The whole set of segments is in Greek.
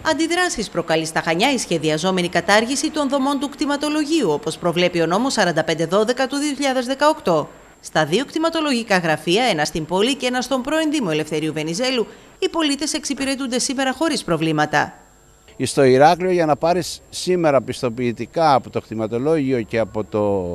Αντιδράσεις προκαλεί στα Χανιά η σχεδιαζόμενη κατάργηση των δομών του κτηματολογίου, όπως προβλέπει ο νόμος 4512 του 2018. Στα δύο κτηματολογικά γραφεία, ένα στην πόλη και ένα στον πρώην Δήμο Ελευθερίου Βενιζέλου, οι πολίτες εξυπηρετούνται σήμερα χωρίς προβλήματα. Στο Ηράκλειο, για να πάρεις σήμερα πιστοποιητικά από το κτηματολόγιο και από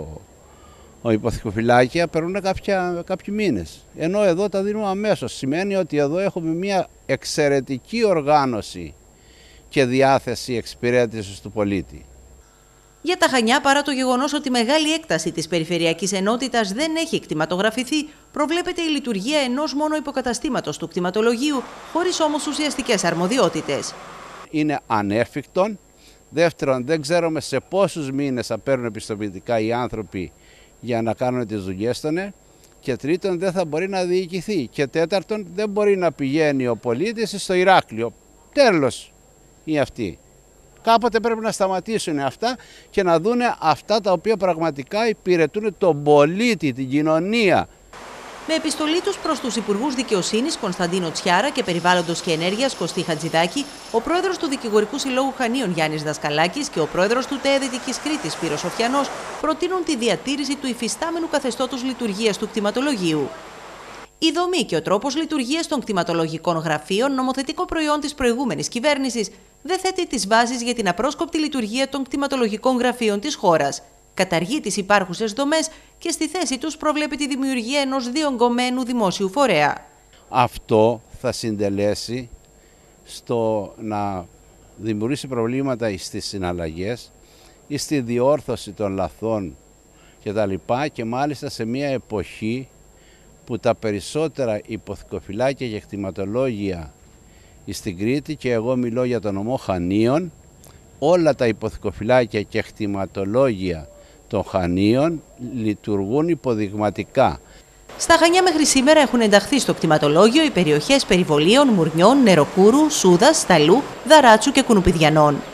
το υποθηκοφυλάκια, περνούν κάποιοι μήνες. Ενώ εδώ τα δίνουμε αμέσως. Σημαίνει ότι εδώ έχουμε μια εξαιρετική οργάνωση και διάθεση εξυπηρέτησης του πολίτη. Για τα Χανιά, παρά το γεγονός ότι μεγάλη έκταση της περιφερειακής ενότητας δεν έχει κτηματογραφηθεί, προβλέπεται η λειτουργία ενός μόνο υποκαταστήματος του κτηματολογίου, χωρίς όμως ουσιαστικές αρμοδιότητες. Είναι ανέφικτον. Δεύτερον, δεν ξέρουμε σε πόσους μήνες θα παίρνουν πιστοποιητικά οι άνθρωποι για να κάνουν τις δουλειές τους. Και τρίτον, δεν θα μπορεί να διοικηθεί. Και τέταρτον, δεν μπορεί να πηγαίνει ο πολίτης στο Ηράκλειο. Τέλος είναι αυτή. Κάποτε πρέπει να σταματήσουν αυτά και να δούνε αυτά τα οποία πραγματικά υπηρετούν τον πολίτη, την κοινωνία. Με επιστολή τους προς τους Υπουργούς Δικαιοσύνης Κωνσταντίνο Τσιάρα και Περιβάλλοντος και Ενέργειας Κωστή Χατζηδάκη, ο πρόεδρος του Δικηγορικού Συλλόγου Χανίων Γιάννης Δασκαλάκης και ο πρόεδρος του ΤΕΕ Δυτικής Κρήτης Σπύρος Σοφιανός προτείνουν τη διατήρηση του υφιστάμενου καθεστώτος λειτουργίας του κτηματολογίου. Η δομή και ο τρόπος λειτουργίας των κτηματολογικών γραφείων, νομοθετικό προϊόν της προηγούμενης κυβέρνησης, δεν θέτει τις βάσεις για την απρόσκοπτη λειτουργία των κτηματολογικών γραφείων της χώρας. Καταργεί τις υπάρχουσες δομές και στη θέση τους προβλέπει τη δημιουργία ενός διογκωμένου δημόσιου φορέα. Αυτό θα συντελέσει στο να δημιουργήσει προβλήματα στις συναλλαγές ή στη διόρθωση των λαθών κτλ. Και μάλιστα σε μια εποχή που τα περισσότερα υποθηκοφυλάκια και κτηματολόγια στην Κρήτη, και εγώ μιλώ για τον νομό Χανίων, όλα τα υποθηκοφυλάκια και κτηματολόγια των Χανίων λειτουργούν υποδειγματικά. Στα Χανιά μέχρι σήμερα έχουν ενταχθεί στο κτηματολόγιο οι περιοχές Περιβολίων, Μουρνιών, Νεροκούρου, Σούδας, Σταλού, Δαράτσου και Κουνουπιδιανών.